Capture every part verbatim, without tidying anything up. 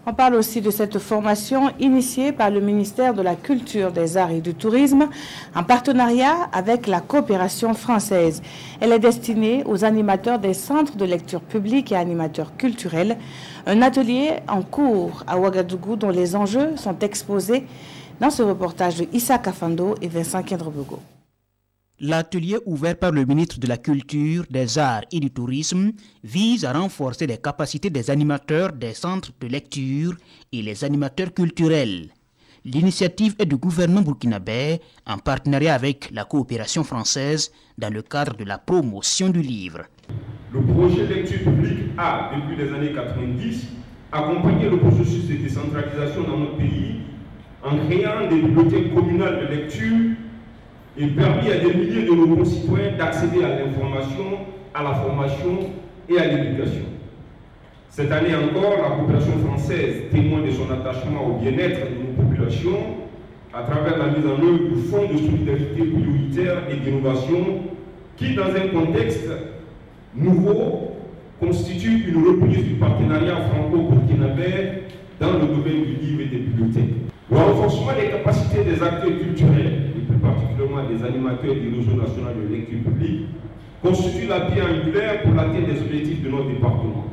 On parle aussi de cette formation initiée par le ministère de la Culture, des Arts et du Tourisme en partenariat avec la coopération française. Elle est destinée aux animateurs des centres de lecture publique et animateurs culturels. Un atelier en cours à Ouagadougou dont les enjeux sont exposés dans ce reportage de Issa Kafando et Vincent Kendrebogo. L'atelier ouvert par le ministre de la Culture, des Arts et du Tourisme vise à renforcer les capacités des animateurs des centres de lecture et les animateurs culturels. L'initiative est du gouvernement burkinabé en partenariat avec la coopération française dans le cadre de la promotion du livre. Le projet lecture publique a, depuis les années quatre-vingt-dix, accompagné le processus de décentralisation dans notre pays en créant des bibliothèques communales de lecture et permis à des milliers de nos concitoyens d'accéder à l'information, à la formation et à l'éducation. Cette année encore, la coopération française témoigne de son attachement au bien-être de nos populations à travers la mise en œuvre du Fonds de solidarité prioritaire et d'innovation qui, dans un contexte nouveau, constitue une reprise du partenariat franco-burkinabé dans le domaine du livre et des bibliothèques. Le renforcement des capacités des acteurs culturels, et plus particulièrement des animateurs du réseau national de lecture publique, constitue la pierre angulaire pour l'atteinte des objectifs de notre département.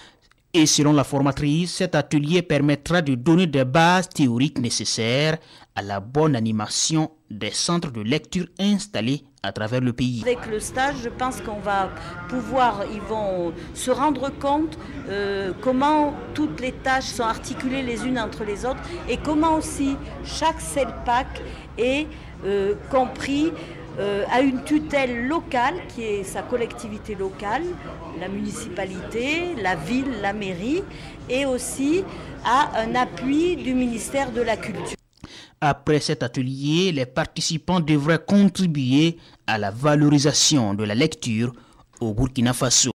Et selon la formatrice, cet atelier permettra de donner des bases théoriques nécessaires à la bonne animation des centres de lecture installés à travers le pays. Avec le stage, je pense qu'on va pouvoir, ils vont se rendre compte euh, comment toutes les tâches sont articulées les unes entre les autres et comment aussi chaque CELPAC est euh, compris euh, à une tutelle locale qui est sa collectivité locale, la municipalité, la ville, la mairie et aussi à un appui du ministère de la Culture. Après cet atelier, les participants devraient contribuer à la valorisation de la lecture au Burkina Faso.